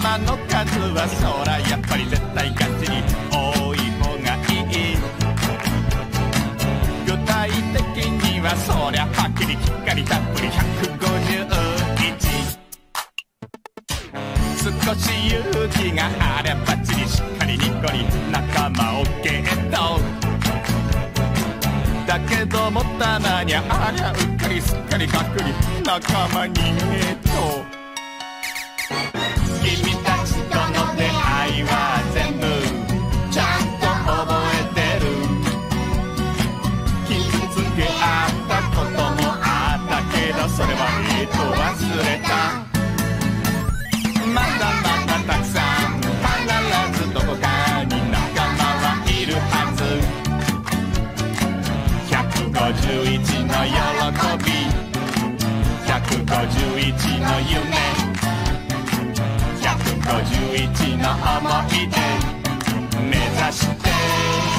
玉の数はそらやっぱり絶対ガチに多い方がいい。具体的にはそりゃはっきりきっかりたっぷり151。少し勇気があればバッチリしっかりニコリ仲間をゲット。だけどもたまにゃありゃうっかりすっかりかっくり仲間にゲット。君たちとの出会いは全部ちゃんと覚えてる。傷つけ合ったこともあったけどそれは忘れた。まだまだたくさん必ずどこかに仲間はいるはず。151の喜び151の夢151の思い出目指して